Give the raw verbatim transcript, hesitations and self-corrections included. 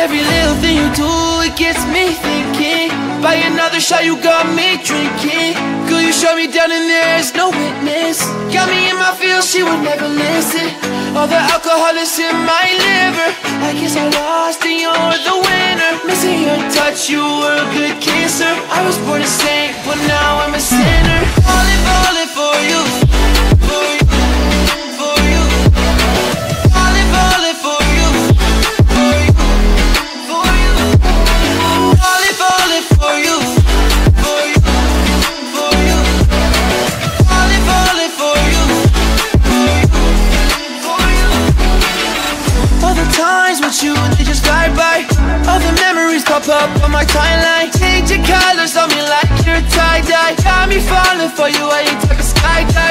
Every little thing you do, it gets me thinking. By another shot, you got me drinking. Girl, you shut me down and there's no witness. Got me in my feels, she would never listen. All the alcohol is in my liver. I guess I lost and you're the winner. Missing your touch, you were a good kisser. I was born a saint, but now I'm a sinner. Falling, falling for you, for you, for you. Falling, falling for you, for you, for you. Falling, falling for you, for you, for you. Falling, falling for you, for you, for you. All the times with you, they just fly by. All the memories pop up on my timeline. Change your colors on me like you're tie-dye. Got me falling for you, I ain't talking skydive.